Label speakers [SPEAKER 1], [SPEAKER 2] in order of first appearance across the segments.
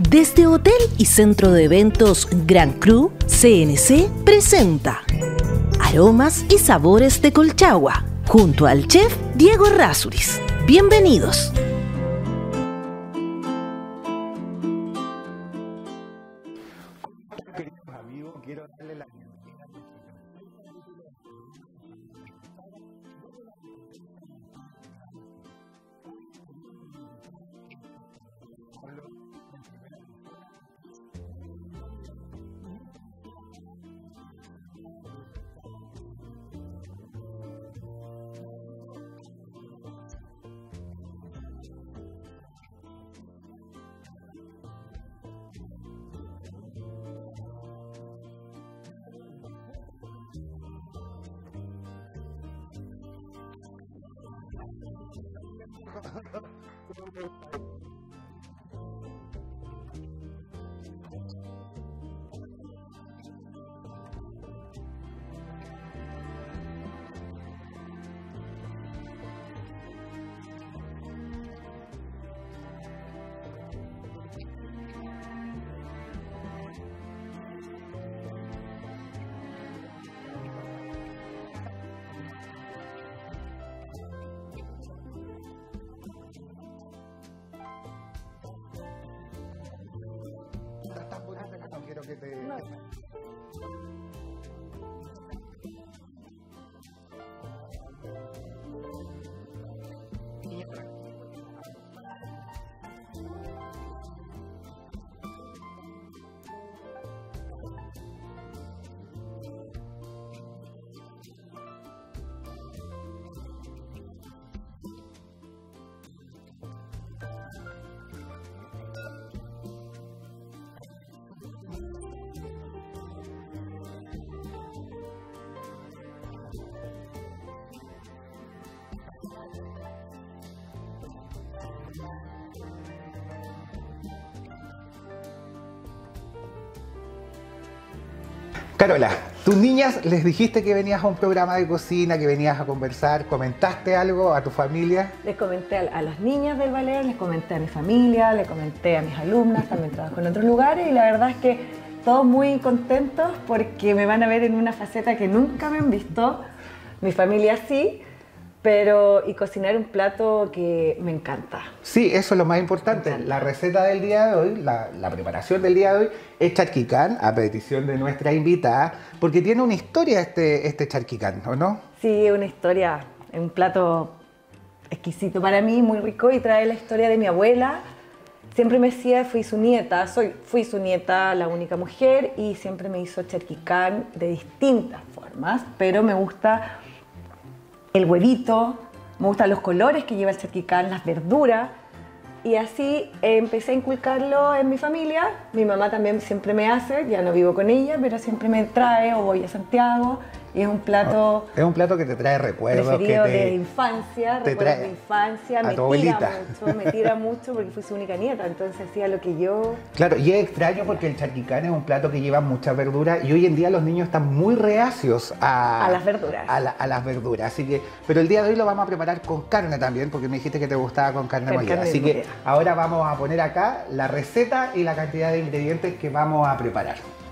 [SPEAKER 1] Desde Hotel y Centro de Eventos Gran Cru, CNC presenta Aromas y Sabores de Colchagua, junto al chef Diego Errázuriz. Bienvenidos.
[SPEAKER 2] Queridos amigos, quiero darle la bienvenida a quiero que te... Carola, tus niñas les dijiste que venías a un programa de cocina, que venías a conversar, ¿comentaste algo a tu familia?
[SPEAKER 3] Les comenté a las niñas del ballet, les comenté a mi familia, les comenté a mis alumnas, también trabajo en otros lugares y la verdad es que todos muy contentos porque me van a ver en una faceta que nunca me han visto, mi familia sí, y cocinar un plato que me encanta.
[SPEAKER 2] Sí, eso es lo más importante. La receta del día de hoy, la preparación del día de hoy es charquicán, a petición de nuestra invitada, porque tiene una historia este charquicán, ¿o no?
[SPEAKER 3] Sí, una historia, un plato exquisito para mí, muy rico, y trae la historia de mi abuela. Siempre me decía, fui su nieta, la única mujer, y siempre me hizo charquicán de distintas formas, pero me gusta el huevito, me gustan los colores que lleva el charquicán, las verduras, y así empecé a inculcarlo en mi familia. Mi mamá también siempre me hace, ya no vivo con ella, pero siempre me trae o voy a Santiago y es un plato...
[SPEAKER 2] Es un plato que te trae recuerdos,
[SPEAKER 3] preferido de infancia, recuerdos de infancia, me tira mucho porque fui su única nieta, entonces hacía lo que yo...
[SPEAKER 2] Claro, y es extraño porque el charquicán es un plato que lleva muchas verduras y hoy en día los niños están muy reacios a
[SPEAKER 3] las verduras.
[SPEAKER 2] A las verduras, así que... Pero el día de hoy lo vamos a preparar con carne también, porque me dijiste que te gustaba con carne molida, así que ahora vamos a poner acá la receta y la cantidad de ingredientes que vamos a preparar.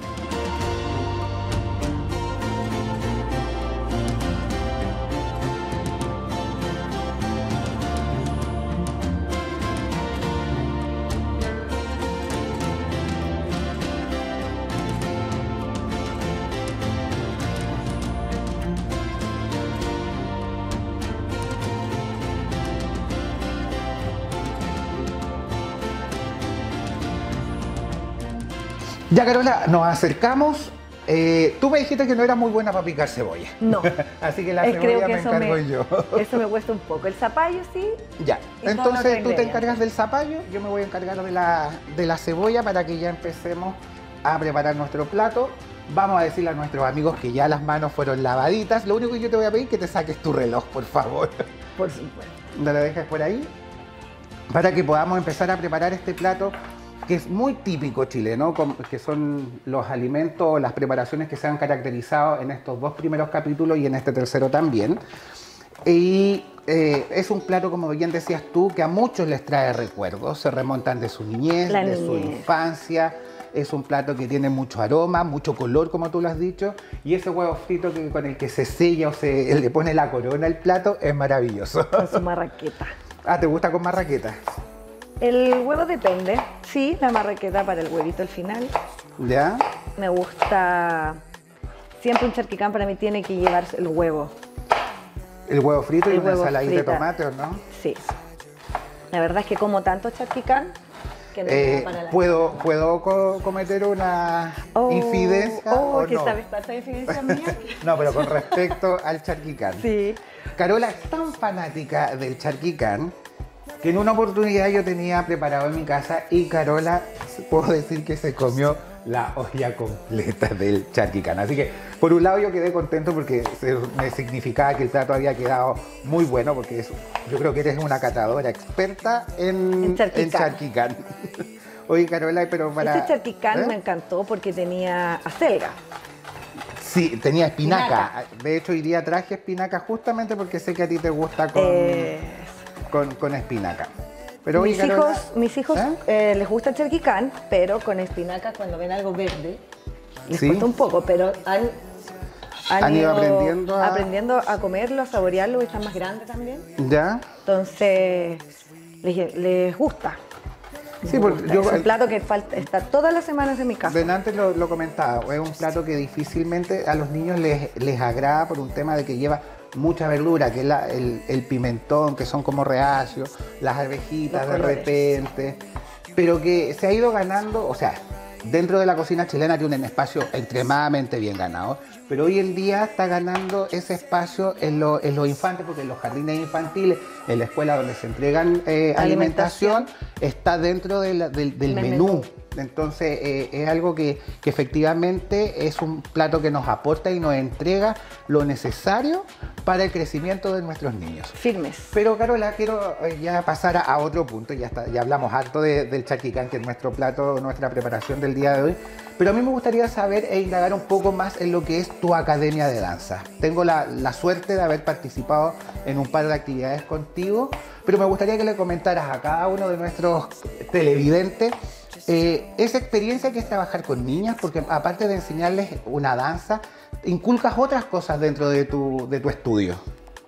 [SPEAKER 2] Ya, Carola, nos acercamos. Tú me dijiste que no eras muy buena para picar cebolla.
[SPEAKER 3] No.
[SPEAKER 2] Así que la cebolla me encargo yo.
[SPEAKER 3] Eso me cuesta un poco. El zapallo sí.
[SPEAKER 2] Ya. Entonces tú te encargas del zapallo, yo me voy a encargar de la cebolla para que ya empecemos a preparar nuestro plato. Vamos a decirle a nuestros amigos que ya las manos fueron lavaditas. Lo único que yo te voy a pedir es que te saques tu reloj, por favor.
[SPEAKER 3] Por supuesto.
[SPEAKER 2] ¿No lo dejas por ahí? Para que podamos empezar a preparar este plato que es muy típico chileno, que son los alimentos, las preparaciones que se han caracterizado en estos dos primeros capítulos y en este tercero también. Y es un plato, como bien decías tú, que a muchos les trae recuerdos, se remontan de su niñez, de su infancia. Es un plato que tiene mucho aroma, mucho color, como tú lo has dicho, y ese huevo frito con el que se sella o se le pone la corona al plato es maravilloso.
[SPEAKER 3] Con su marraqueta.
[SPEAKER 2] Ah, ¿te gusta con marraqueta?
[SPEAKER 3] El huevo depende, sí, la marraqueta para el huevito al final.
[SPEAKER 2] ¿Ya?
[SPEAKER 3] Me gusta, siempre un charquicán para mí tiene que llevar el huevo.
[SPEAKER 2] El huevo frito y
[SPEAKER 3] El
[SPEAKER 2] una
[SPEAKER 3] huevo
[SPEAKER 2] ensaladita de
[SPEAKER 3] frita.
[SPEAKER 2] tomate, ¿o no?
[SPEAKER 3] Sí. La verdad es que como tanto charquicán que no me da para la
[SPEAKER 2] ¿Puedo cometer una infidencia o
[SPEAKER 3] ¿qué
[SPEAKER 2] no?
[SPEAKER 3] sabes tanta infidencia mía?
[SPEAKER 2] No, pero con respecto al charquicán.
[SPEAKER 3] Sí.
[SPEAKER 2] Carola es tan fanática del charquicán que en una oportunidad yo tenía preparado en mi casa y Carola, puedo decir que se comió la olla completa del charquicán. Así que, por un lado, yo quedé contento porque me significaba que el plato había quedado muy bueno, porque yo creo que eres una catadora experta en charquicán. Oye, Carola, pero para...
[SPEAKER 3] Este charquicán me encantó porque tenía acelga.
[SPEAKER 2] Sí, tenía espinaca. De hecho, hoy día traje espinaca justamente porque sé que a ti te gusta con espinaca. Pero
[SPEAKER 3] mis hijos les gusta el charquicán, pero con espinaca cuando ven algo verde les cuesta un poco, pero han ido aprendiendo a comerlo, a saborearlo, y están más grandes también.
[SPEAKER 2] ¿Ya?
[SPEAKER 3] Entonces les gusta.
[SPEAKER 2] Sí, porque
[SPEAKER 3] es un plato que está todas las semanas en mi casa.
[SPEAKER 2] Antes lo comentaba, es un plato que difícilmente a los niños les agrada por un tema de que lleva mucha verdura, que es el pimentón, que son como reacios, las arvejitas de repente, pero que se ha ido ganando, o sea, dentro de la cocina chilena tiene un espacio extremadamente bien ganado, pero hoy en día está ganando ese espacio en los infantes, porque en los jardines infantiles, en la escuela donde se entregan alimentación, está dentro del menú. Entonces es algo que efectivamente es un plato que nos aporta y nos entrega lo necesario para el crecimiento de nuestros niños.
[SPEAKER 3] Firmes.
[SPEAKER 2] Pero Carola, quiero ya pasar a otro punto, ya hablamos harto del charquicán, que es nuestro plato, nuestra preparación del día de hoy, pero a mí me gustaría saber e indagar un poco más en lo que es tu academia de danza. Tengo la suerte de haber participado en un par de actividades contigo, pero me gustaría que le comentaras a cada uno de nuestros televidentes esa experiencia que es trabajar con niñas, porque aparte de enseñarles una danza, inculcas otras cosas dentro de tu estudio.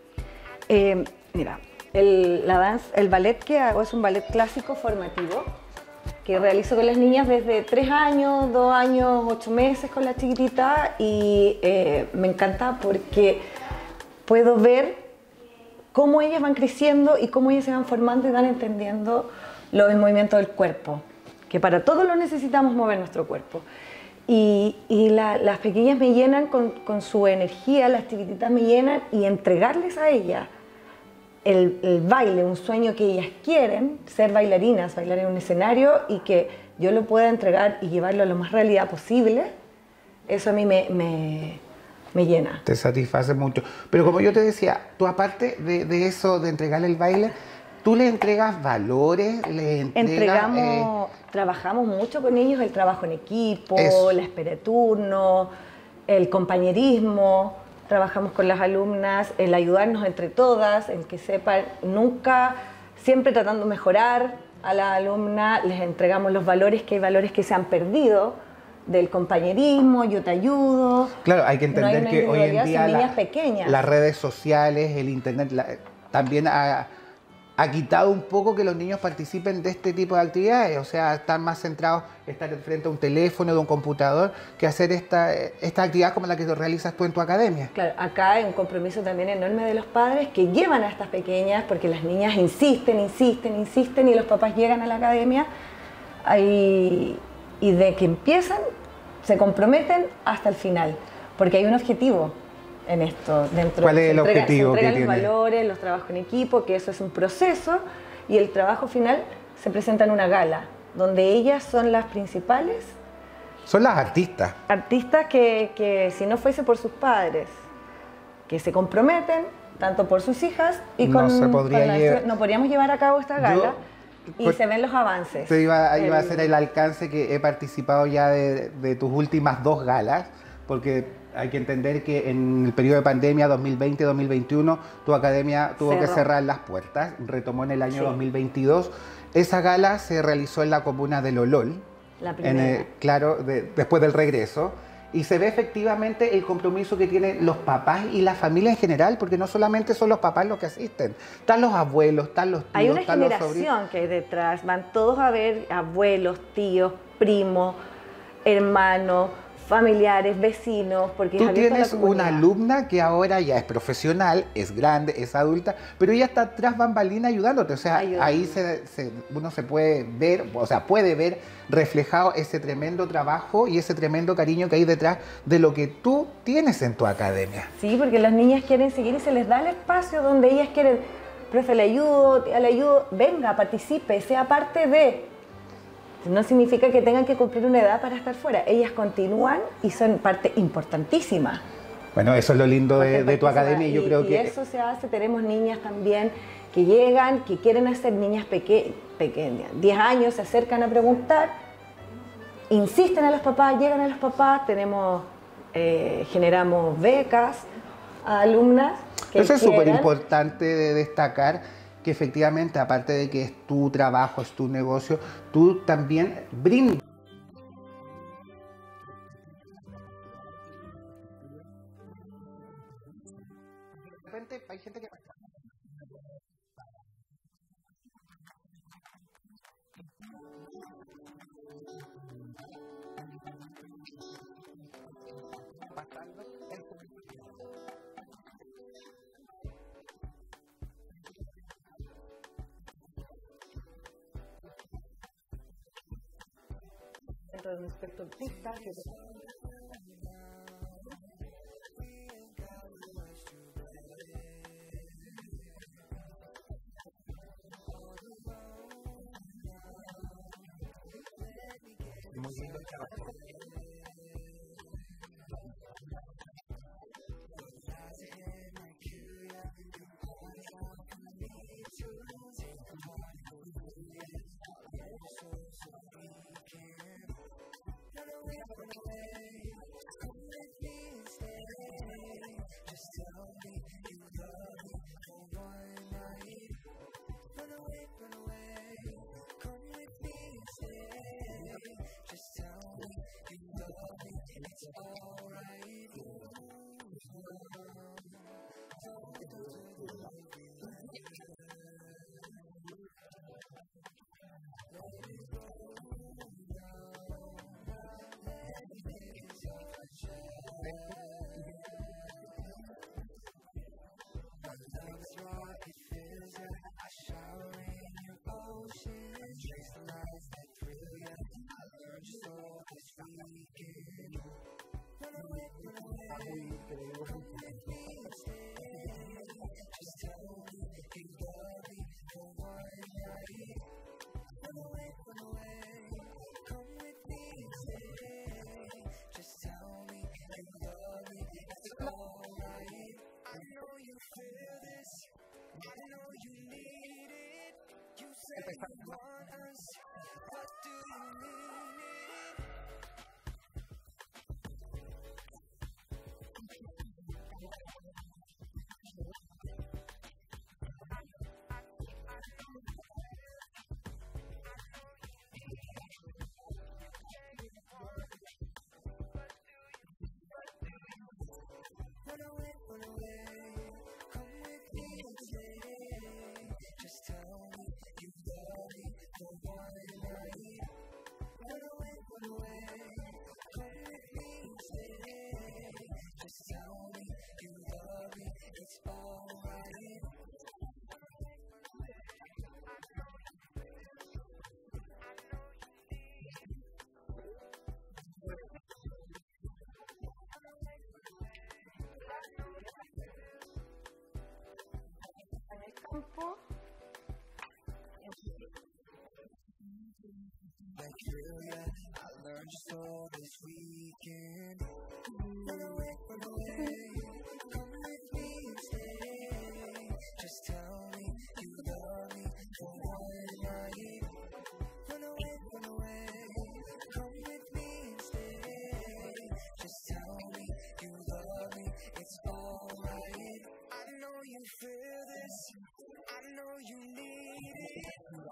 [SPEAKER 3] Mira, el ballet que hago es un ballet clásico formativo que realizo con las niñas desde 3 años, 2 años, 8 meses con la chiquitita, y me encanta porque puedo ver cómo ellas van creciendo y cómo ellas se van formando y van entendiendo el movimiento del cuerpo, que para todo lo necesitamos mover nuestro cuerpo. Y las pequeñas me llenan con su energía, las chiquititas me llenan, y entregarles a ellas el baile, un sueño que ellas quieren, ser bailarinas, bailar en un escenario, y que yo lo pueda entregar y llevarlo a lo más realidad posible, eso a mí me llena.
[SPEAKER 2] Te satisface mucho. Pero como yo te decía, tú aparte de eso, de entregarle el baile, ¿tú le entregas valores?
[SPEAKER 3] Trabajamos mucho con ellos el trabajo en equipo, la espera de turno, el compañerismo. Trabajamos con las alumnas, el ayudarnos entre todas, el que sepan, siempre tratando de mejorar a la alumna. Les entregamos los valores, que hay valores que se han perdido, del compañerismo, yo te ayudo.
[SPEAKER 2] Claro, hay que entender que hoy en día
[SPEAKER 3] las
[SPEAKER 2] redes sociales, el internet, también ha quitado un poco que los niños participen de este tipo de actividades, o sea, están más centrados en estar frente a un teléfono, de un computador, que hacer esta actividad como la que realizas tú en tu academia.
[SPEAKER 3] Claro, acá hay un compromiso también enorme de los padres que llevan a estas pequeñas, porque las niñas insisten, y los papás llegan a la academia y de que empiezan, se comprometen hasta el final, porque hay un objetivo en esto.
[SPEAKER 2] ¿Cuál es el objetivo que tiene?
[SPEAKER 3] Los valores, los trabajos en equipo, que eso es un proceso, y el trabajo final se presenta en una gala, donde ellas son las principales.
[SPEAKER 2] Son las artistas.
[SPEAKER 3] Artistas que si no fuese por sus padres, que se comprometen, tanto por sus hijas, y no podríamos llevar a cabo esta gala, se ven los avances.
[SPEAKER 2] Te iba a hacer el alcance, que he participado ya de tus últimas 2 galas, porque Hay que entender que en el periodo de pandemia 2020-2021 tu academia tuvo que cerrar las puertas, retomó en el año 2022. Esa gala se realizó en la comuna de Lolol,
[SPEAKER 3] la primera.
[SPEAKER 2] Claro, después del regreso. Y se ve efectivamente el compromiso que tienen los papás y la familia en general, porque no solamente son los papás los que asisten, están los abuelos, están los tíos,
[SPEAKER 3] hay una
[SPEAKER 2] están los sobrinos.
[SPEAKER 3] generación que hay detrás, van todos a ver abuelos, tíos, primos, hermanos, familiares, vecinos, porque
[SPEAKER 2] tú tienes una alumna que ahora ya es profesional, es grande, es adulta, pero ella está tras bambalina ayudándote, o sea, ahí uno se puede ver, o sea, puede ver reflejado ese tremendo trabajo y ese tremendo cariño que hay detrás de lo que tú tienes en tu academia.
[SPEAKER 3] Sí, porque las niñas quieren seguir y se les da el espacio donde ellas quieren, profe, le ayudo, tía, le ayudo, venga, participe, sea parte de... No significa que tengan que cumplir una edad para estar fuera. Ellas continúan y son parte importantísima.
[SPEAKER 2] Bueno, eso es lo lindo de tu academia y yo creo que...
[SPEAKER 3] eso se hace. Tenemos niñas también que llegan, que quieren hacer niñas pequeñas, 10 años, se acercan a preguntar, insisten a los papás, llegan a los papás, generamos becas a alumnas que
[SPEAKER 2] eso es súper importante de destacar, que efectivamente, aparte de que es tu trabajo, es tu negocio, tú también brindas. De repente hay gente que...
[SPEAKER 3] de un espectro autista que...
[SPEAKER 2] Muy lindo el trabajo.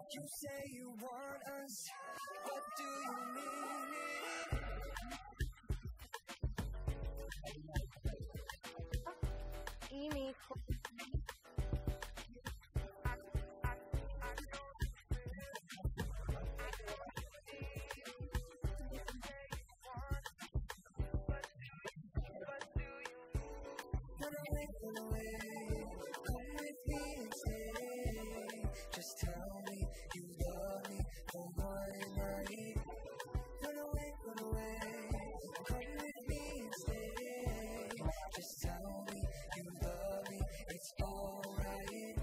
[SPEAKER 4] You say you want us, what do you mean it?
[SPEAKER 5] Y mi hijo.
[SPEAKER 4] Run away, come with me and stay. Just tell me you love me for one night. Run away, come with me and stay. Just tell me you love me, it's alright.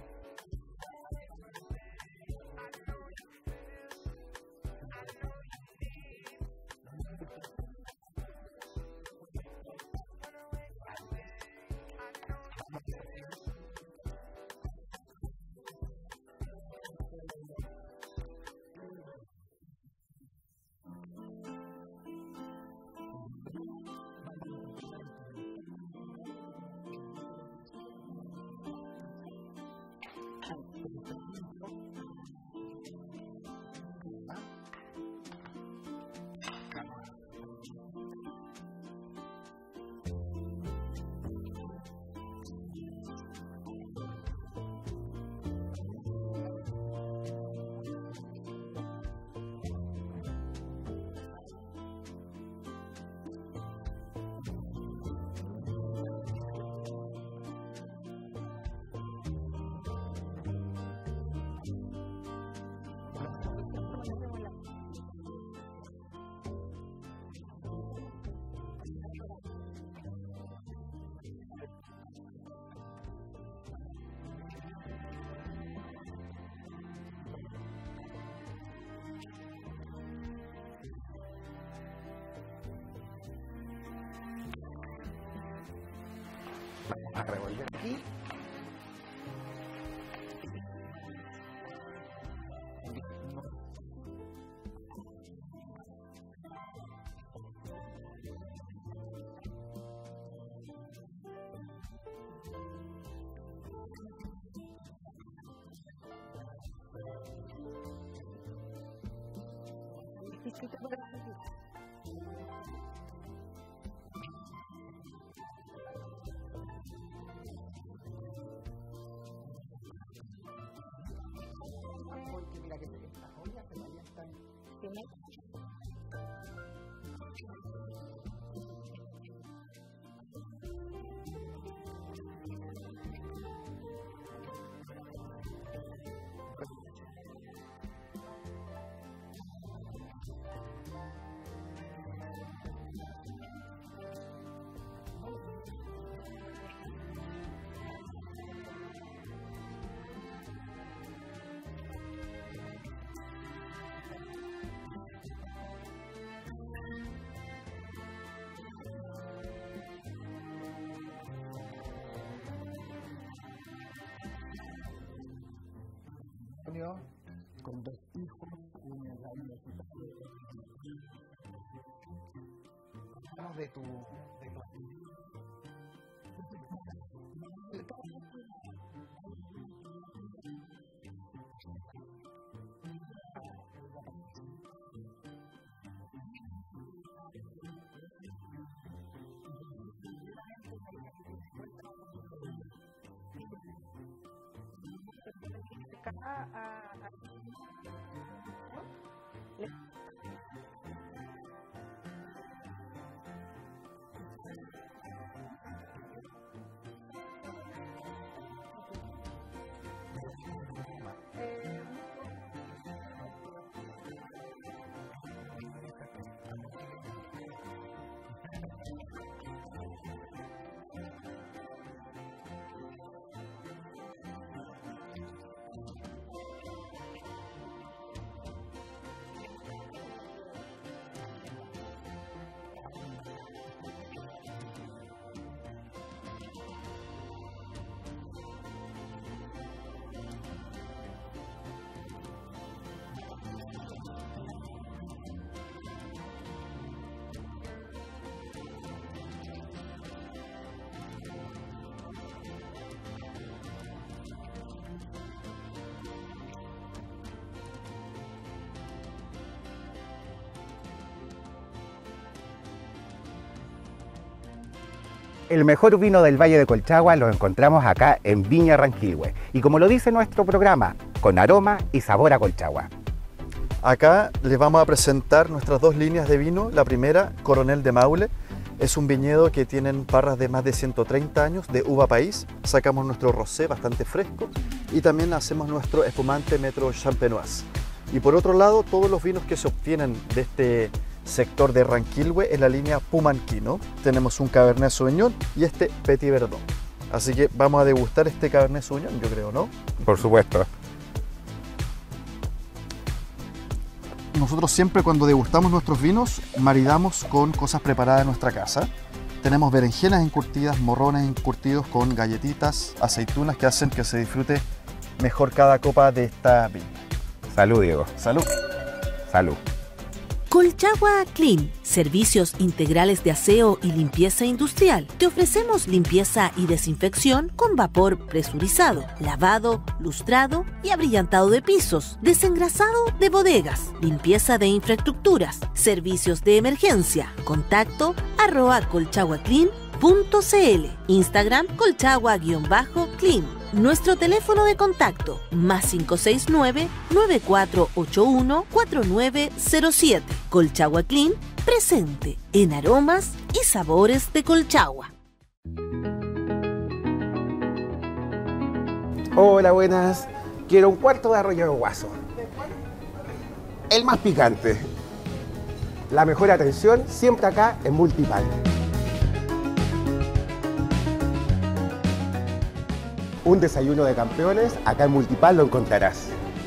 [SPEAKER 2] A revolver aquí. Porque mira que estas ollas todavía están. Con dos hijos, uno en la universidad. Hablamos de tu El mejor vino del Valle de Colchagua lo encontramos acá en Viña Ranquilhue. Y como lo dice nuestro programa, con aroma y sabor a Colchagua.
[SPEAKER 6] Acá les vamos a presentar nuestras dos líneas de vino. La primera, Coronel de Maule. Es un viñedo que tienen parras de más de 130 años de uva país. Sacamos nuestro rosé bastante fresco y también hacemos nuestro espumante Metro Champenoise. Y por otro lado, todos los vinos que se obtienen de este sector de Ranquilhue es la línea Pumanquino. Tenemos un Cabernet Sauvignon y este Petit Verdot. Así que vamos a degustar este Cabernet Sauvignon, yo creo, ¿no?
[SPEAKER 2] Por supuesto.
[SPEAKER 6] Nosotros siempre cuando degustamos nuestros vinos maridamos con cosas preparadas en nuestra casa. Tenemos berenjenas encurtidas, morrones encurtidos con galletitas, aceitunas que hacen que se disfrute mejor cada copa de esta viña.
[SPEAKER 2] Salud, Diego.
[SPEAKER 6] Salud.
[SPEAKER 2] Salud.
[SPEAKER 1] Colchagua Clean, servicios integrales de aseo y limpieza industrial. Te ofrecemos limpieza y desinfección con vapor presurizado, lavado, lustrado y abrillantado de pisos, desengrasado de bodegas, limpieza de infraestructuras, servicios de emergencia. Contacto @colchaguaclean.cl, Instagram colchagua_clean. Nuestro teléfono de contacto +569 9481 4907. Colchagua Clean, presente en aromas y sabores de Colchagua.
[SPEAKER 2] Hola, buenas. Quiero un cuarto de arroyo de guaso. El más picante. La mejor atención siempre acá en Multipan. Un desayuno de campeones, acá en Multipan lo encontrarás.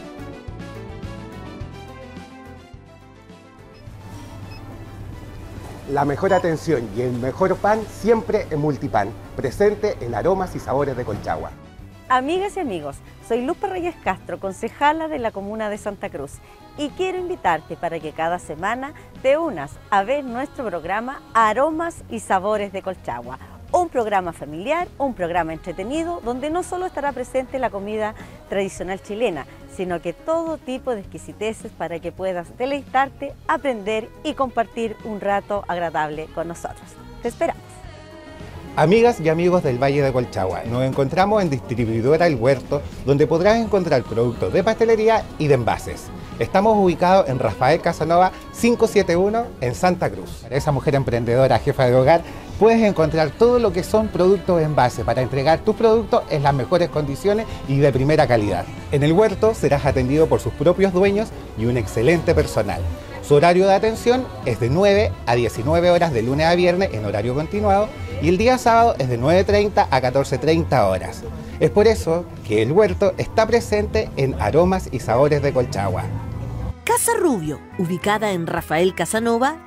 [SPEAKER 2] La mejor atención y el mejor pan siempre en Multipan, presente en aromas y sabores de Colchagua.
[SPEAKER 7] Amigas y amigos, soy Lupe Reyes Castro, concejala de la comuna de Santa Cruz, y quiero invitarte para que cada semana te unas a ver nuestro programa Aromas y Sabores de Colchagua. Un programa familiar, un programa entretenido, donde no solo estará presente la comida tradicional chilena, sino que todo tipo de exquisiteces para que puedas deleitarte, aprender y compartir un rato agradable con nosotros. Te esperamos.
[SPEAKER 2] Amigas y amigos del Valle de Colchagua, nos encontramos en Distribuidora El Huerto, donde podrás encontrar productos de pastelería y de envases. Estamos ubicados en Rafael Casanova 571 en Santa Cruz. Para esa mujer emprendedora, jefa de hogar, puedes encontrar todo lo que son productos de envase para entregar tus productos en las mejores condiciones y de primera calidad. En El Huerto serás atendido por sus propios dueños y un excelente personal. Su horario de atención es de 9 a 19 horas de lunes a viernes en horario continuado y el día sábado es de 9:30 a 14:30 horas. Es por eso que El Huerto está presente en Aromas y Sabores de Colchagua.
[SPEAKER 1] Casa Rubio, ubicada en Rafael Casanova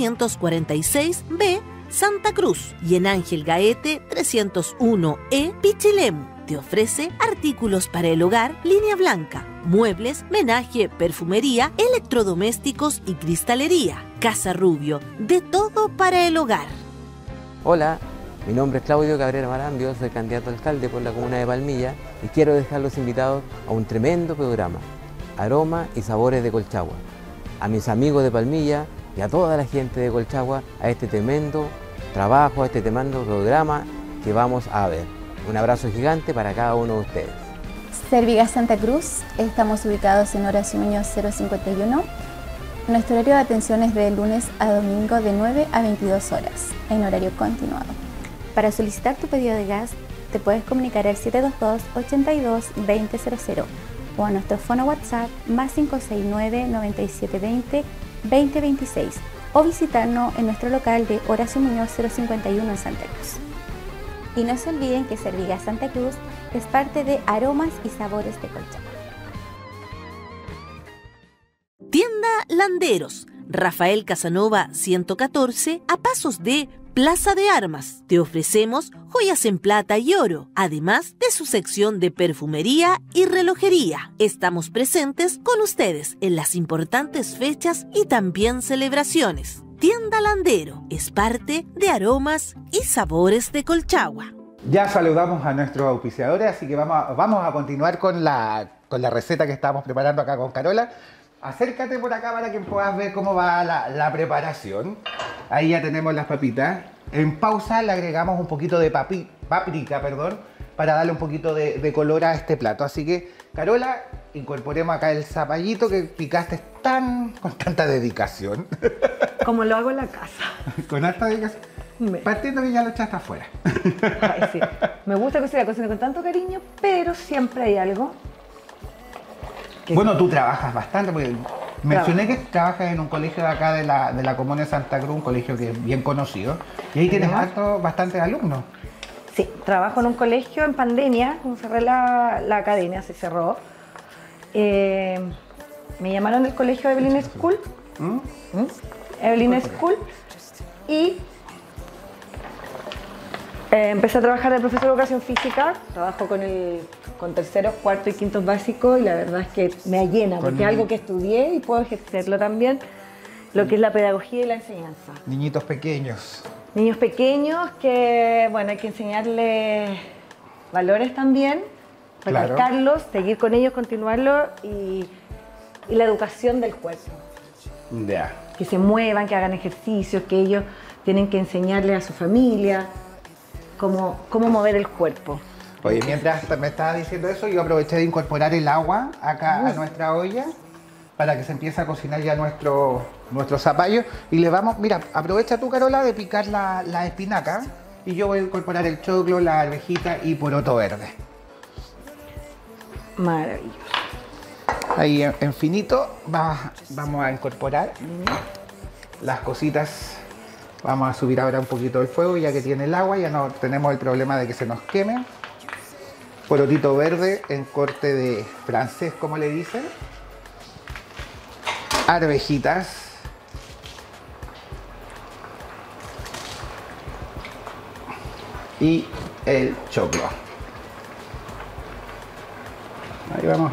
[SPEAKER 1] 346B, Santa Cruz, y en Ángel Gaete 301E, Pichilemu. Te ofrece artículos para el hogar, línea blanca, muebles, menaje, perfumería, electrodomésticos y cristalería. Casa Rubio, de todo para el hogar.
[SPEAKER 8] Hola, mi nombre es Claudio Cabrera Marambio, soy candidato a alcalde por la comuna de Palmilla y quiero dejarlos invitados a un tremendo programa, Aroma y Sabores de Colchagua. A mis amigos de Palmilla y a toda la gente de Colchagua, a este tremendo trabajo, a este tremendo programa que vamos a ver. Un abrazo gigante para cada uno de ustedes.
[SPEAKER 9] Servigas Santa Cruz, estamos ubicados en Horacio Muñoz 051. Nuestro horario de atención es de lunes a domingo de 9 a 22 horas, en horario continuado. Para solicitar tu pedido de gas, te puedes comunicar al 722-82-2000 o a nuestro fono WhatsApp +569 9720 2026 o visitarnos en nuestro local de Horacio Muñoz 051 en Santa Cruz. Y no se olviden que Servigas Santa Cruz es parte de Aromas y Sabores de Colchagua.
[SPEAKER 1] Tienda Landeros, Rafael Casanova 114, a pasos de Plaza de Armas. Te ofrecemos joyas en plata y oro, además de su sección de perfumería y relojería. Estamos presentes con ustedes en las importantes fechas y también celebraciones. Tienda Landero es parte de Aromas y Sabores de Colchagua.
[SPEAKER 2] Ya saludamos a nuestros auspiciadores, así que vamos a continuar con la receta que estamos preparando acá con Carola. Acércate por acá para que puedas ver cómo va la preparación. Ahí ya tenemos las papitas. En pausa le agregamos un poquito de páprica, para darle un poquito de color a este plato. Así que, Carola, incorporemos acá el zapallito que picaste con tanta dedicación.
[SPEAKER 3] Como lo hago en la casa.
[SPEAKER 2] Con alta dedicación. Partiendo que ya lo echaste afuera.
[SPEAKER 3] Ay, sí. Me gusta cocinar con tanto cariño, pero siempre hay algo.
[SPEAKER 2] Bueno, tú trabajas bastante, porque mencioné que trabajas en un colegio de acá de la comuna de Santa Cruz, un colegio que es bien conocido, y ahí tienes bastantes alumnos.
[SPEAKER 3] Sí, trabajo en un colegio en pandemia, como cerré la academia, se cerró. Me llamaron del colegio Evelyn School, Evelyn School, y empecé a trabajar de profesor de educación física. Trabajo con terceros, cuartos y quintos básicos, y la verdad es que me llena, porque es algo que estudié y puedo ejercerlo también, lo que es la pedagogía y la enseñanza.
[SPEAKER 2] Niñitos pequeños.
[SPEAKER 3] Niños pequeños que, bueno, hay que enseñarles valores también, recalcarlos, seguir con ellos, continuarlos, y la educación del cuerpo.
[SPEAKER 2] Ya.
[SPEAKER 3] Que se muevan, que hagan ejercicios, que ellos tienen que enseñarle a su familia cómo mover el cuerpo.
[SPEAKER 2] Oye, mientras me estabas diciendo eso, yo aproveché de incorporar el agua acá a nuestra olla para que se empiece a cocinar ya nuestro zapallo. Y le vamos, mira, aprovecha tú, Carola, de picar la espinaca, y yo voy a incorporar el choclo, la arvejita y poroto verde.
[SPEAKER 3] Maravilloso.
[SPEAKER 2] Ahí en finito vamos a incorporar las cositas. Vamos a subir ahora un poquito el fuego, ya que tiene el agua, ya no tenemos el problema de que se nos queme. Porotito verde en corte de francés, como le dicen. Arvejitas. Y el choclo. Ahí vamos.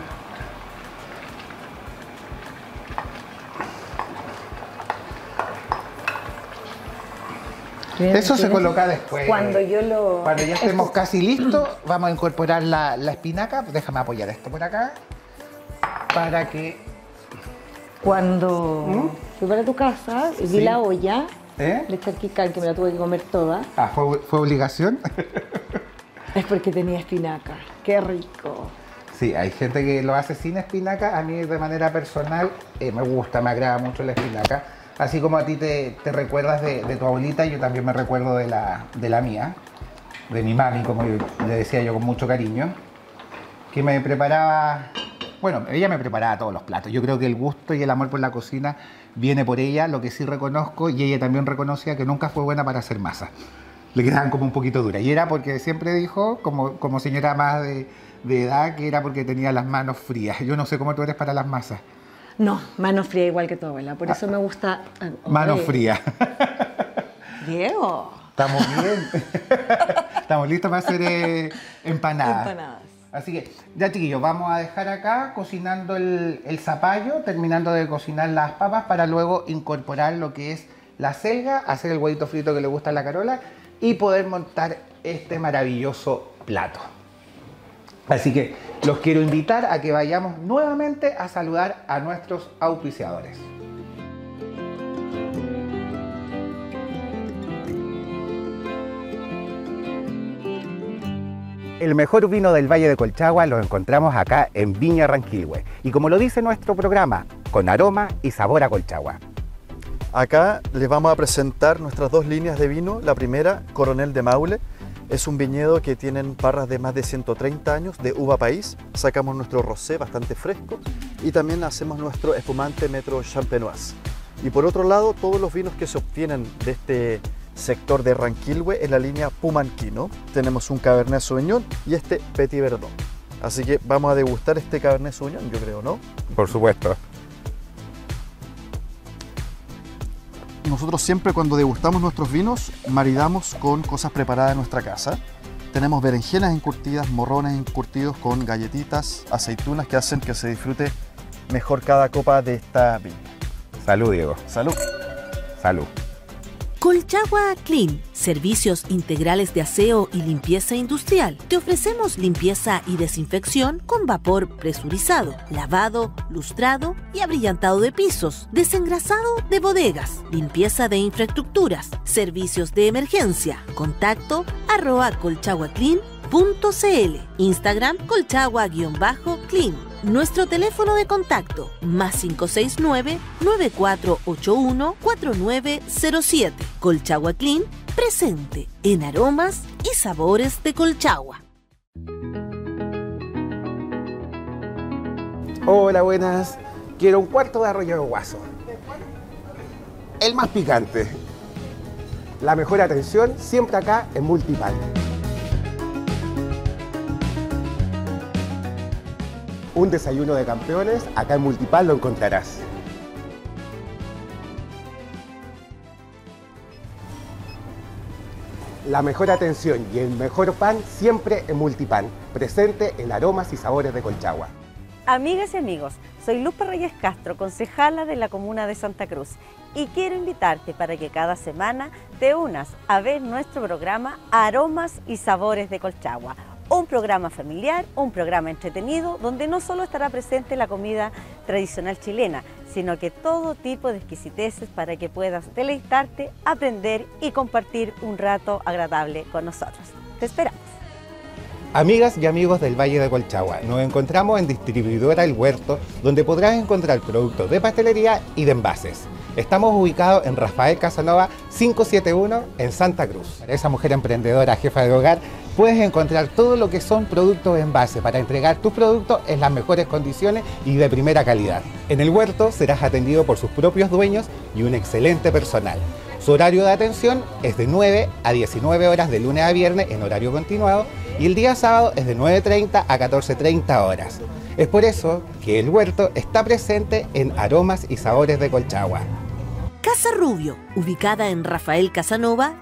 [SPEAKER 2] Eso se coloca después.
[SPEAKER 3] Cuando
[SPEAKER 2] ya estemos casi listos, vamos a incorporar la espinaca. Déjame apoyar esto por acá. Para que...
[SPEAKER 3] Cuando fui para tu casa y vi la olla, le eché charquicán, que me la tuve que comer toda.
[SPEAKER 2] Ah, ¿fue obligación?
[SPEAKER 3] Es porque tenía espinaca. ¡Qué rico!
[SPEAKER 2] Sí, hay gente que lo hace sin espinaca. A mí, de manera personal, me gusta, me agrada mucho la espinaca. Así como a ti te recuerdas de tu abuelita, yo también me recuerdo de la mía, de mi mami, como le decía yo con mucho cariño, que me preparaba, bueno, ella me preparaba todos los platos. Yo creo que el gusto y el amor por la cocina viene por ella. Lo que sí reconozco, y ella también reconocía, que nunca fue buena para hacer masa. Le quedaban como un poquito duras. Y era porque siempre dijo, como señora más de edad, que era porque tenía las manos frías. Yo no sé cómo tú eres para las masas.
[SPEAKER 3] No, mano fría igual que tu abuela, por eso me gusta...
[SPEAKER 2] Mano fría.
[SPEAKER 3] Diego.
[SPEAKER 2] Estamos bien. Estamos listos para hacer empanadas.
[SPEAKER 3] Empanadas.
[SPEAKER 2] Así que, ya chiquillos, vamos a dejar acá cocinando el zapallo, terminando de cocinar las papas, para luego incorporar lo que es la selga, hacer el huevito frito que le gusta a la Carola y poder montar este maravilloso plato. Así que los quiero invitar a que vayamos nuevamente a saludar a nuestros auspiciadores. El mejor vino del Valle de Colchagua lo encontramos acá en Viña Ranquilhue. Y como lo dice nuestro programa, con aroma y sabor a Colchagua.
[SPEAKER 6] Acá les vamos a presentar nuestras dos líneas de vino. La primera, Coronel de Maule. Es un viñedo que tienen parras de más de 130 años de uva país. Sacamos nuestro rosé bastante fresco y también hacemos nuestro espumante Metro Champenoise. Y por otro lado, todos los vinos que se obtienen de este sector de Ranquilhue es la línea Pumanquino. Tenemos un Cabernet Sauvignon y este Petit Verdot. Así que vamos a degustar este Cabernet Sauvignon, yo creo, ¿no?
[SPEAKER 2] Por supuesto.
[SPEAKER 6] Nosotros siempre, cuando degustamos nuestros vinos, maridamos con cosas preparadas en nuestra casa. Tenemos berenjenas encurtidas, morrones encurtidos con galletitas, aceitunas, que hacen que se disfrute mejor cada copa de esta viña.
[SPEAKER 2] Salud, Diego.
[SPEAKER 6] Salud.
[SPEAKER 2] Salud.
[SPEAKER 1] Colchagua Clean, servicios integrales de aseo y limpieza industrial. Te ofrecemos limpieza y desinfección con vapor presurizado, lavado, lustrado y abrillantado de pisos, desengrasado de bodegas, limpieza de infraestructuras, servicios de emergencia. Contacto @colchaguaclean.cl, Instagram colchagua_clean. Nuestro teléfono de contacto +569 9481 4907. Colchagua Clean, presente en aromas y sabores de Colchagua.
[SPEAKER 2] Hola, buenas. Quiero un cuarto de arroyo de guaso. El más picante. La mejor atención siempre acá en Multipan. Un desayuno de campeones, acá en Multipan lo encontrarás. La mejor atención y el mejor pan siempre en Multipan, presente en aromas y sabores de Colchagua.
[SPEAKER 7] Amigas y amigos, soy Lupe Reyes Castro, concejala de la comuna de Santa Cruz, y quiero invitarte para que cada semana te unas a ver nuestro programa Aromas y Sabores de Colchagua. Un programa familiar, un programa entretenido, donde no solo estará presente la comida tradicional chilena, sino que todo tipo de exquisiteces para que puedas deleitarte, aprender y compartir un rato agradable con nosotros. Te esperamos.
[SPEAKER 2] Amigas y amigos del Valle de Colchagua, nos encontramos en Distribuidora El Huerto, donde podrás encontrar productos de pastelería y de envases. Estamos ubicados en Rafael Casanova 571 en Santa Cruz. Para esa mujer emprendedora, jefa de hogar, puedes encontrar todo lo que son productos de envase para entregar tus productos en las mejores condiciones y de primera calidad. En El Huerto serás atendido por sus propios dueños y un excelente personal. Su horario de atención es de 9 a 19 horas de lunes a viernes en horario continuado y el día sábado es de 9:30 a 14:30 horas. Es por eso que El Huerto está presente en Aromas y Sabores de Colchagua.
[SPEAKER 1] Casa Rubio, ubicada en Rafael Casanova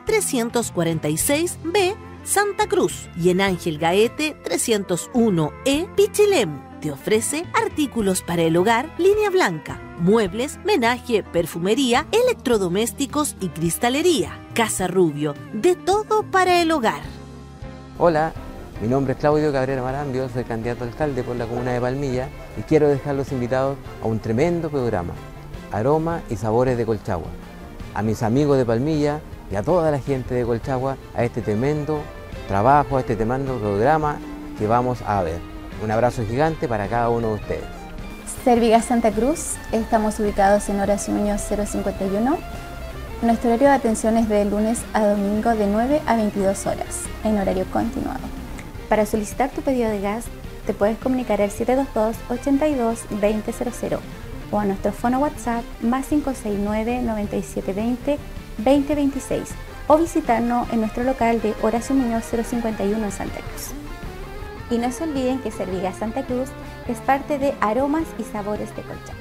[SPEAKER 1] 346B, Santa Cruz, y en Ángel Gaete 301E, Pichilemu. Te ofrece artículos para el hogar, línea blanca, muebles, menaje, perfumería, electrodomésticos y cristalería. Casa Rubio, de todo para el hogar.
[SPEAKER 8] Hola, mi nombre es Claudio Cabrera Marambio, soy candidato a alcalde por la comuna de Palmilla y quiero dejarlos invitados a un tremendo programa, Aromas y Sabores de Colchagua. A mis amigos de Palmilla y a toda la gente de Colchagua, a este tremendo trabajo, a este tremendo programa que vamos a ver. Un abrazo gigante para cada uno de ustedes.
[SPEAKER 9] Servigas Santa Cruz, estamos ubicados en Horacio Muñoz 051. Nuestro horario de atención es de lunes a domingo de 9 a 22 horas, en horario continuado. Para solicitar tu pedido de gas, te puedes comunicar al 722-82-2000 o a nuestro fono WhatsApp +569 9720 2026 o visitarnos en nuestro local de Horacio Muñoz 051 en Santa Cruz. Y no se olviden que Servigas Santa Cruz es parte de Aromas y Sabores de Colchagua.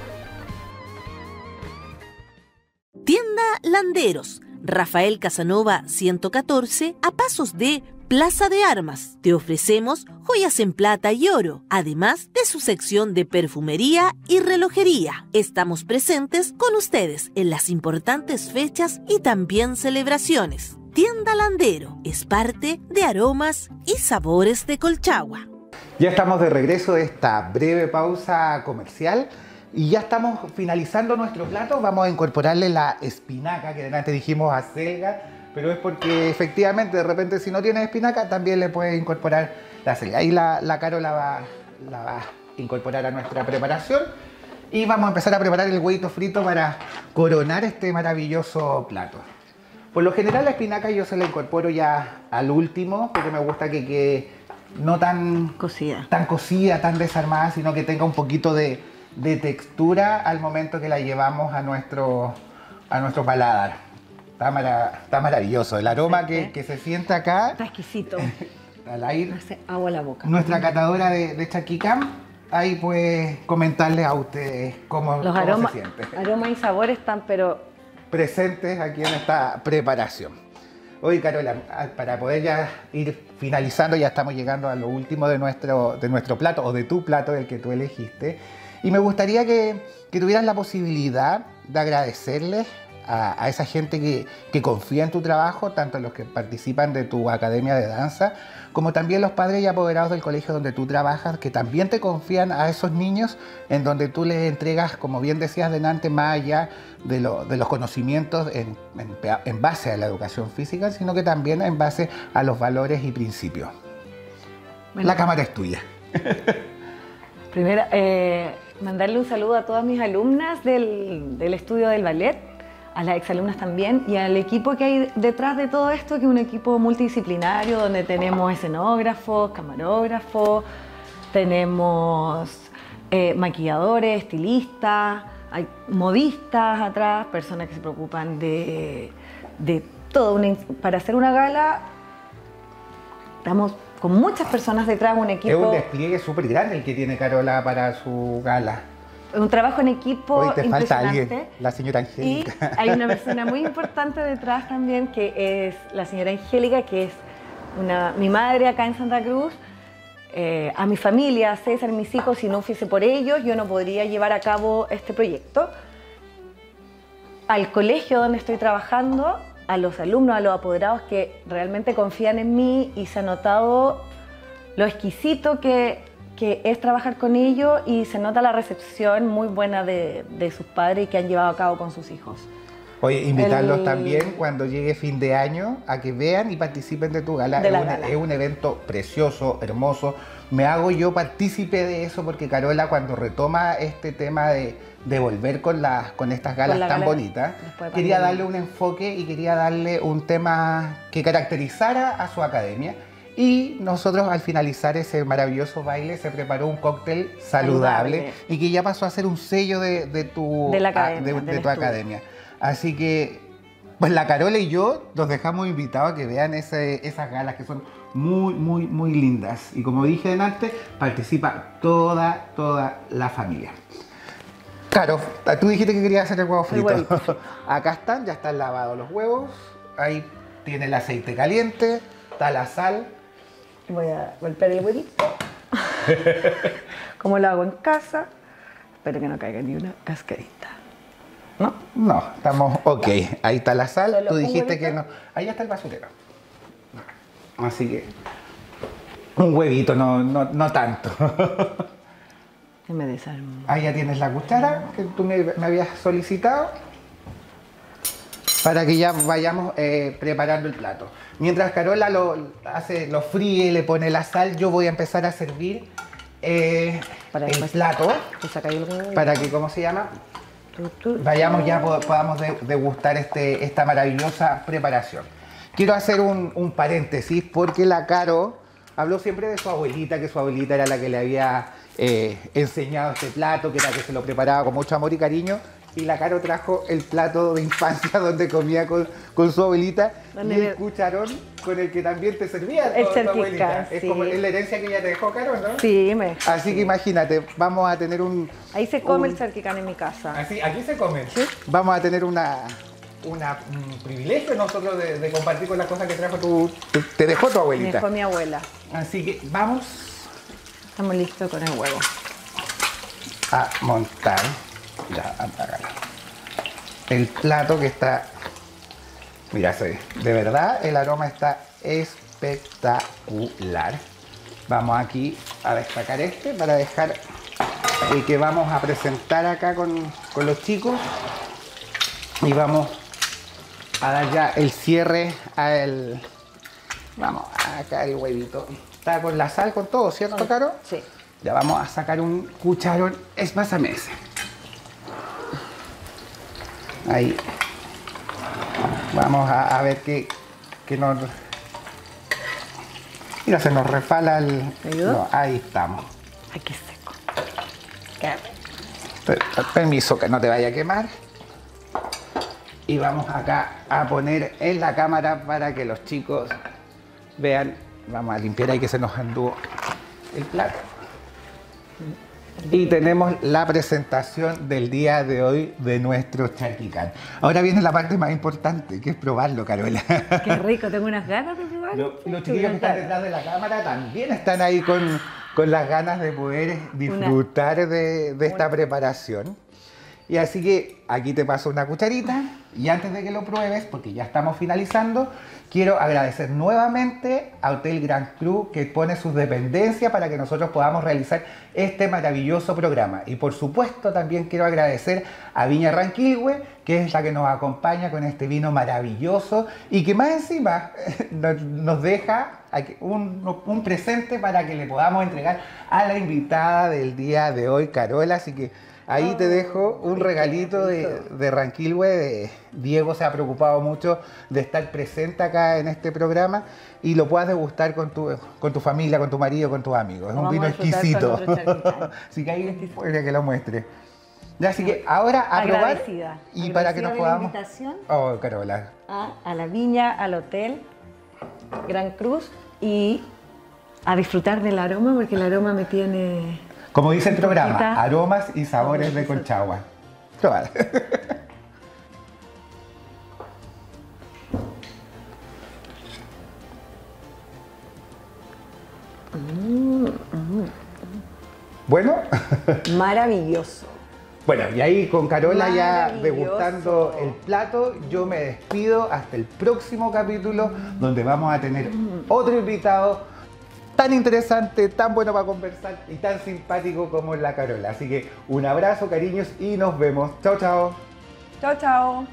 [SPEAKER 1] Tienda Landeros, Rafael Casanova 114, a pasos de Plaza de Armas. Te ofrecemos joyas en plata y oro, además de su sección de perfumería y relojería. Estamos presentes con ustedes en las importantes fechas y también celebraciones. Tienda Landero es parte de Aromas y Sabores de Colchagua.
[SPEAKER 2] Ya estamos de regreso de esta breve pausa comercial y ya estamos finalizando nuestro plato. Vamos a incorporarle la espinaca, que delante dijimos acelga, pero es porque efectivamente de repente si no tienes espinaca también le puedes incorporar la acelga. Ahí la Caro la va a incorporar a nuestra preparación y vamos a empezar a preparar el huevito frito para coronar este maravilloso plato. Por lo general la espinaca yo se la incorporo ya al último porque me gusta que quede no tan cocida, tan desarmada, sino que tenga un poquito de textura al momento que la llevamos a nuestro paladar. Está maravilloso el aroma que se siente acá.
[SPEAKER 3] Está exquisito.
[SPEAKER 2] Al aire.
[SPEAKER 3] Hace agua a la boca.
[SPEAKER 2] Nuestra catadora de Chaquicam, ahí puede comentarles a ustedes cómo se siente.
[SPEAKER 3] Aromas y sabores están, pero
[SPEAKER 2] presentes aquí en esta preparación. Hoy, Carola, para poder ya ir finalizando, ya estamos llegando a lo último de nuestro plato, o de tu plato, el que tú elegiste. Y me gustaría que tuvieras la posibilidad de agradecerles a esa gente que confía en tu trabajo, tanto los que participan de tu academia de danza, como también los padres y apoderados del colegio donde tú trabajas, que también te confían a esos niños, en donde tú les entregas, como bien decías delante, más allá de los conocimientos en base a la educación física, sino que también en base a los valores y principios.
[SPEAKER 3] Bueno,
[SPEAKER 2] la cámara es tuya.
[SPEAKER 3] Primero, mandarle un saludo a todas mis alumnas del estudio del ballet, a las exalumnas también, y al equipo que hay detrás de todo esto, que es un equipo multidisciplinario, donde tenemos escenógrafos, camarógrafos, tenemos maquilladores, estilistas, hay modistas atrás, personas que se preocupan de todo. Para hacer una gala, estamos con muchas personas detrás, un equipo...
[SPEAKER 2] Es un despliegue súper grande el que tiene Carola para su gala.
[SPEAKER 3] Un trabajo en equipo
[SPEAKER 2] Hoy te falta
[SPEAKER 3] impresionante.
[SPEAKER 2] alguien, la señora Angélica.
[SPEAKER 3] Y hay una persona muy importante detrás también, que es la señora Angélica, que es mi madre acá en Santa Cruz. A mi familia, a César, mis hijos, si no fuese por ellos, yo no podría llevar a cabo este proyecto. Al colegio donde estoy trabajando, a los alumnos, a los apoderados que realmente confían en mí, y se ha notado lo exquisito que es trabajar con ellos, y se nota la recepción muy buena de sus padres y que han llevado a cabo con sus hijos.
[SPEAKER 2] Oye, invitarlos también cuando llegue fin de año a que vean y participen de tu gala. Es un evento precioso, hermoso. Me hago yo partícipe de eso porque Carola, cuando retoma este tema de volver con estas galas tan bonitas, quería darle un enfoque y quería darle un tema que caracterizara a su academia. Y nosotros, al finalizar ese maravilloso baile, se preparó un cóctel saludable y que ya pasó a ser un sello de tu academia. Así que, pues la Carola y yo los dejamos invitados a que vean esas galas que son muy, muy, muy lindas. Y como dije antes, participa toda la familia. Caro, tú dijiste que querías hacer el huevo frito. Acá están, ya están lavados los huevos. Ahí tiene el aceite caliente, está la sal.
[SPEAKER 3] Voy a golpear el huevito. Como lo hago en casa. Espero que no caiga ni una cascadita. ¿No?
[SPEAKER 2] No, estamos ok. Ahí está la sal.
[SPEAKER 3] Solo
[SPEAKER 2] tú dijiste
[SPEAKER 3] huevito.
[SPEAKER 2] que no. Ahí está el basurero. Así que un huevito, no tanto.
[SPEAKER 3] Que me desarmo.
[SPEAKER 2] Ahí ya tienes la cuchara que tú me habías solicitado para que ya vayamos preparando el plato. Mientras Carola lo fríe, le pone la sal, yo voy a empezar a servir el plato para que, ¿cómo se llama? Vayamos ya, podamos degustar esta maravillosa preparación. Quiero hacer un paréntesis porque la Caro habló siempre de su abuelita, que su abuelita era la que le había enseñado este plato, que era que se lo preparaba con mucho amor y cariño. Y la Caro trajo el plato de infancia donde comía con su abuelita y el cucharón con el que también te servía tu abuelita. Sí. Es la herencia que ella te dejó, Caro, ¿no?
[SPEAKER 3] Sí, me dejó.
[SPEAKER 2] Así que imagínate, vamos a tener
[SPEAKER 3] Ahí se come el charquicán en mi casa.
[SPEAKER 2] Así, aquí se come.
[SPEAKER 3] ¿Sí?
[SPEAKER 2] Vamos a tener un privilegio nosotros de compartir con las cosas que te dejó tu abuelita.
[SPEAKER 3] Me dejó mi abuela.
[SPEAKER 2] Así que vamos.
[SPEAKER 3] Estamos listos con el huevo.
[SPEAKER 2] A montar. Ya, apágala. El plato que está... Mira, de verdad el aroma está espectacular. Vamos aquí a destacar este para dejar el que vamos a presentar acá con los chicos. Y vamos a dar ya el cierre a el... Vamos, acá el huevito. Está con la sal, con todo, ¿cierto, Caro?
[SPEAKER 3] Sí.
[SPEAKER 2] Ya vamos a sacar un cucharón. Pásame ese. Ahí. Vamos a ver que nos... Mira, se nos refala el...
[SPEAKER 3] ¿Me ayudó?
[SPEAKER 2] No, ahí estamos.
[SPEAKER 3] Ay, qué seco.
[SPEAKER 2] Permiso que no te vaya a quemar. Y vamos acá a poner en la cámara para que los chicos vean. Vamos a limpiar ahí que se nos anduvo el plato. Y tenemos la presentación del día de hoy de nuestro charquicán. Ahora viene la parte más importante, que es probarlo, Carola.
[SPEAKER 3] Qué rico, tengo unas ganas de probarlo.
[SPEAKER 2] Los chiquillos que están detrás de la cámara también están ahí con las ganas de poder disfrutar de esta preparación. Y así que aquí te paso una cucharita. Y antes de que lo pruebes, porque ya estamos finalizando, quiero agradecer nuevamente a Hotel Gran Cru que pone sus dependencias para que nosotros podamos realizar este maravilloso programa. Y por supuesto también quiero agradecer a Viña Ranquilhue, que es la que nos acompaña con este vino maravilloso y que más encima nos deja un presente para que le podamos entregar a la invitada del día de hoy, Carola. Así que ahí te dejo un regalito de Ranquilhue. Diego se ha preocupado mucho de estar presente acá en este programa y lo puedas degustar con tu familia, con tu marido, con tus amigos. Es un vino exquisito. Así que ahí puede que lo muestre. Así que ahora a probar y para que nos podamos... Oh, Carola.
[SPEAKER 3] A la viña, al hotel Gran Cruz y a disfrutar del aroma, porque el aroma me tiene...
[SPEAKER 2] Como dice el programa, aromas y sabores de Colchagua. Probar. Bueno.
[SPEAKER 3] Maravilloso.
[SPEAKER 2] Bueno, y ahí con Carola ya degustando el plato, yo me despido hasta el próximo capítulo, donde vamos a tener otro invitado tan interesante, tan bueno para conversar y tan simpático como la Carola. Así que un abrazo, cariños, y nos vemos. Chao, chao.
[SPEAKER 3] Chao, chao.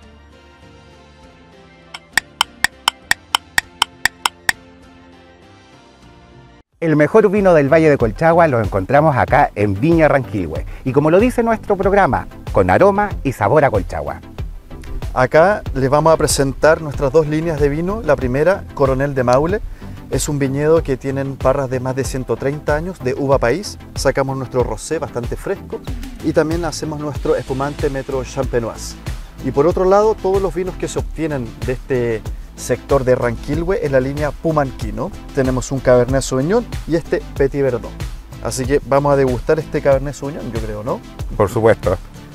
[SPEAKER 2] El mejor vino del Valle de Colchagua lo encontramos acá en Viña Ranquilhue. Y como lo dice nuestro programa, con aroma y sabor a Colchagua.
[SPEAKER 6] Acá les vamos a presentar nuestras dos líneas de vino. La primera, Coronel de Maule. Es un viñedo que tienen parras de más de 130 años de uva país. Sacamos nuestro rosé bastante fresco y también hacemos nuestro espumante Metro Champenoise. Y por otro lado, todos los vinos que se obtienen de este sector de Ranquilhue en la línea Pumanquino. Tenemos un Cabernet Sauvignon y este Petit Verdot. Así que vamos a degustar este Cabernet Sauvignon, yo creo, ¿no?
[SPEAKER 2] Por supuesto.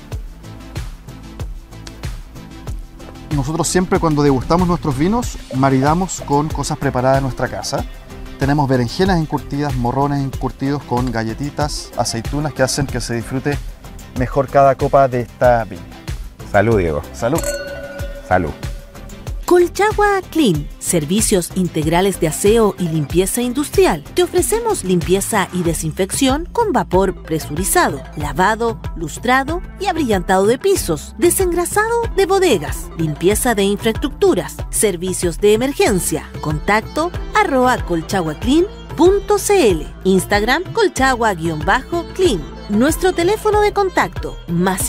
[SPEAKER 6] Nosotros siempre cuando degustamos nuestros vinos maridamos con cosas preparadas en nuestra casa. Tenemos berenjenas encurtidas, morrones encurtidos con galletitas, aceitunas que hacen que se disfrute mejor cada copa de esta viña.
[SPEAKER 2] Salud, Diego.
[SPEAKER 6] Salud.
[SPEAKER 2] Salud.
[SPEAKER 1] Colchagua Clean, servicios integrales de aseo y limpieza industrial. Te ofrecemos limpieza y desinfección con vapor presurizado, lavado, lustrado y abrillantado de pisos, desengrasado de bodegas, limpieza de infraestructuras, servicios de emergencia. Contacto @colchaguaclean.cl, Instagram colchagua_clean. Nuestro teléfono de contacto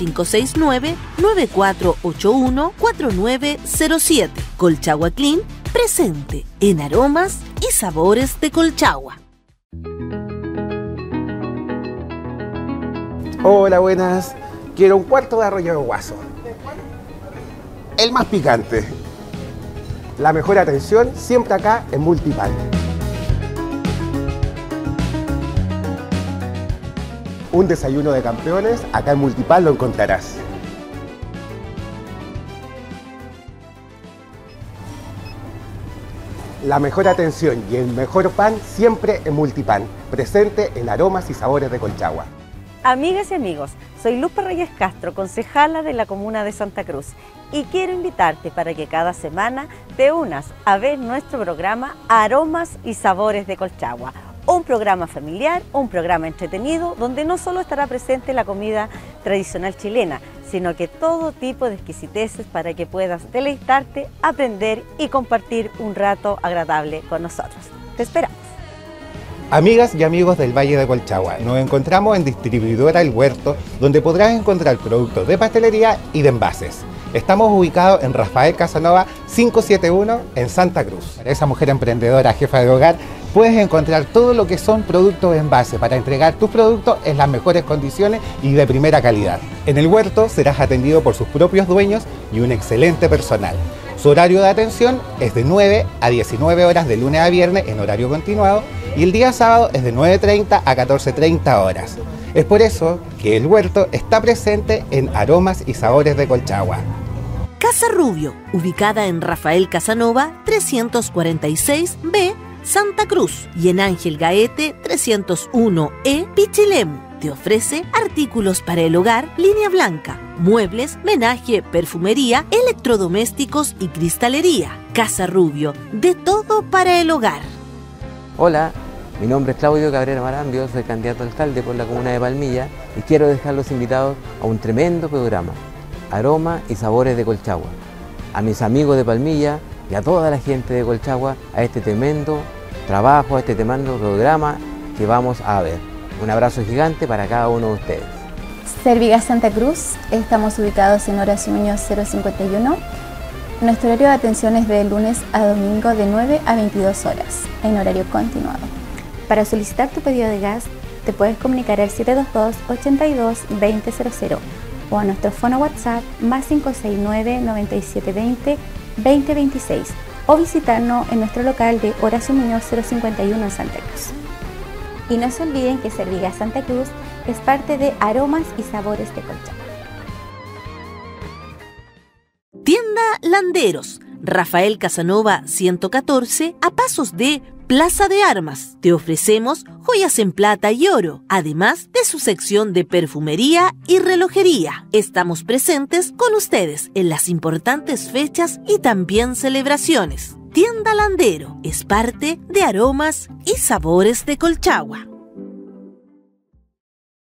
[SPEAKER 1] +569-9481-4907. Colchagua Clean, presente en aromas y sabores de Colchagua.
[SPEAKER 2] Hola, buenas. Quiero un cuarto de arroyo de guaso. El más picante. La mejor atención siempre acá en Multipan. Un desayuno de campeones, acá en Multipan lo encontrarás. La mejor atención y el mejor pan siempre en Multipan, presente en aromas y sabores de Colchagua.
[SPEAKER 7] Amigas y amigos, soy Luz Reyes Castro, concejala de la comuna de Santa Cruz, y quiero invitarte para que cada semana te unas a ver nuestro programa Aromas y Sabores de Colchagua. Un programa familiar, un programa entretenido, donde no solo estará presente la comida tradicional chilena, sino que todo tipo de exquisiteces para que puedas deleitarte, aprender y compartir un rato agradable con nosotros. Te esperamos.
[SPEAKER 2] Amigas y amigos del Valle de Colchagua, nos encontramos en Distribuidora El Huerto, donde podrás encontrar productos de pastelería y de envases. Estamos ubicados en Rafael Casanova 571 en Santa Cruz. Para esa mujer emprendedora, jefa de hogar, puedes encontrar todo lo que son productos de envase para entregar tus productos en las mejores condiciones y de primera calidad. En el huerto serás atendido por sus propios dueños y un excelente personal. Su horario de atención es de 9 a 19 horas de lunes a viernes en horario continuado y el día sábado es de 9:30 a 14:30 horas. Es por eso que el huerto está presente en Aromas y Sabores de Colchagua.
[SPEAKER 1] Casa Rubio, ubicada en Rafael Casanova 346B, Santa Cruz, y en Ángel Gaete 301E, Pichilemu. Te ofrece artículos para el hogar, línea blanca, muebles, menaje, perfumería, electrodomésticos y cristalería. Casa Rubio, de todo para el hogar.
[SPEAKER 8] Hola, mi nombre es Claudio Cabrera Marambio, soy candidato a alcalde por la comuna de Palmilla y quiero dejarlos invitados a un tremendo programa, Aromas y Sabores de Colchagua. A mis amigos de Palmilla y a toda la gente de Colchagua, a este tremendo trabajo, a este tremendo programa que vamos a ver. Un abrazo gigante para cada uno de ustedes.
[SPEAKER 9] Servigas Santa Cruz, estamos ubicados en Horacio Muñoz 051. Nuestro horario de atención es de lunes a domingo de 9 a 22 horas, en horario continuado. Para solicitar tu pedido de gas, te puedes comunicar al 722-82-2000 o a nuestro fono WhatsApp más 569-9720-2026 o visitarnos en nuestro local de Horacio Muñoz 051 en Santa Cruz. Y no se olviden que Servigas Santa Cruz es parte de Aromas y Sabores de Colchagua.
[SPEAKER 1] Tienda Landeros, Rafael Casanova 114, a pasos de Plaza de Armas. Te ofrecemos joyas en plata y oro, además de su sección de perfumería y relojería. Estamos presentes con ustedes en las importantes fechas y también celebraciones. Tienda Landero es parte de Aromas y Sabores de Colchagua.